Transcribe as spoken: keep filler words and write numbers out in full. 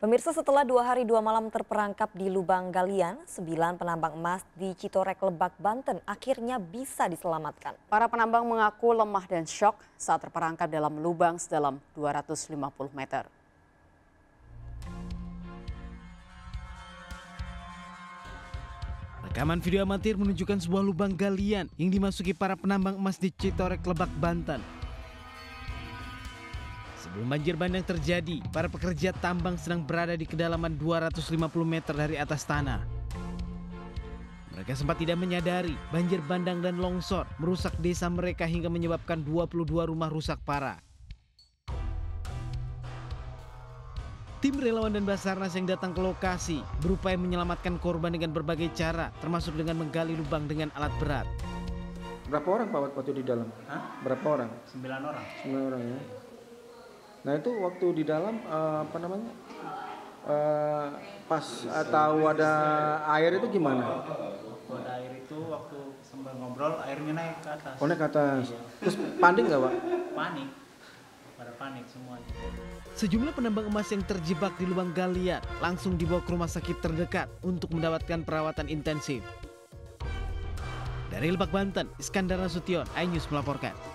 Pemirsa, setelah dua hari dua malam terperangkap di lubang galian, sembilan penambang emas di Citorek, Lebak, Banten akhirnya bisa diselamatkan. Para penambang mengaku lemah dan syok saat terperangkap dalam lubang sedalam dua ratus lima puluh meter. Rekaman video amatir menunjukkan sebuah lubang galian yang dimasuki para penambang emas di Citorek, Lebak, Banten. Sebelum banjir bandang terjadi, para pekerja tambang sedang berada di kedalaman dua ratus lima puluh meter dari atas tanah. Mereka sempat tidak menyadari banjir bandang dan longsor merusak desa mereka hingga menyebabkan dua puluh dua rumah rusak parah. Tim relawan dan Basarnas yang datang ke lokasi berupaya menyelamatkan korban dengan berbagai cara, termasuk dengan menggali lubang dengan alat berat. Berapa orang Pak waktu di dalam? Hah? Berapa orang? Sembilan orang. Sembilan orang ya. Nah itu waktu di dalam uh, apa namanya uh, pas atau ada air itu gimana? Waktu ada air itu waktu sambil ngobrol airnya naik ke atas. Oh, naik ke atas. Terus panik nggak Pak? Panik, pada panik semuanya. Sejumlah penambang emas yang terjebak di lubang galian langsung dibawa ke rumah sakit terdekat untuk mendapatkan perawatan intensif. Dari Lebak, Banten, Iskandar Nasution, iNews melaporkan.